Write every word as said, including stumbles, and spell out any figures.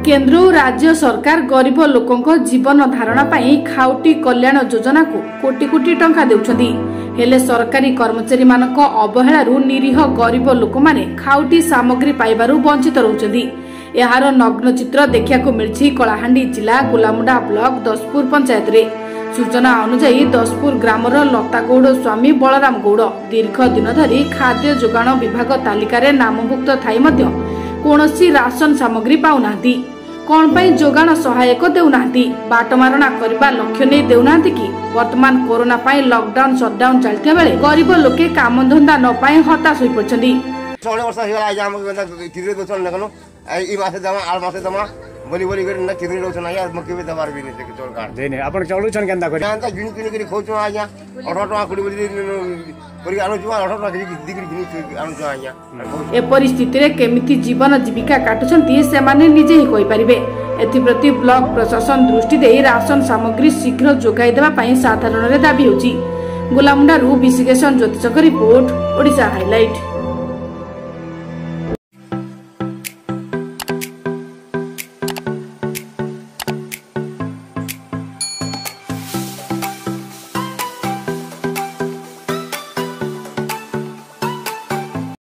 केंद्र और राज्य सरकार गरीब लोकों जीवन धारणा पाई खाउटी कल्याण योजना को कोटी कोटी टंका देउछंदी। हेले सरकारी कर्मचारी मानक अवहेलारू निरीह गरीब लोक माने खाउटी सामग्री पाइबारू वंचित रहउछंदी। एहार नग्न चित्र देखिया मिली कलाहांडी जिला गोलामुंडा ब्लॉक दसपुर पंचायत रे। सूचना अनुसार दसपुर ग्रामर लता गौड़ स्वामी बलराम गौड़ दीर्घ दिन धरी खाद्य जोगाण विभाग तालिकार नामभुक्त थाई मध्य कौनसी राशन सामग्री पाउनाहांती। कौन पाई जोगाण सहायक देउनाहांती, बाटमारणा करबा लक्ष्य नै देउनाहांती कि वर्तमान कोरोना पाई लॉकडाउन शटडाउन चलथिया बेले गरीब लोके काम धंदा न पाई हताश होई पड़छंदी। सोलह वर्ष हिला आइ हम किरे दोचन नकनो ई मासे दमा आर मासे दमा बोली बोली कर न किरे दोचन आया मके बे दबार भी नै चोर काट देने आपण चलु छन केंदा करी जानता गिनी किनी करी खोचो आया अठारह टका कुड़ी बोली करी आनो जुवा अठारह टका दिगरी गिनी आनो जुवा आया। ए परिस्थिति रे केमिति जीवन जीविका काटुछंती से माने निजे ही कोइ परिबे। एथि प्रति ब्लॉक प्रशासन दृष्टि दे राशन सामग्री शीघ्र जोगाई देबा पई साधारण रे दाबी होची। गोलामुंडा रु विशिकेशन ज्योतिषक रिपोर्ट ओडिशा हाइलाइट।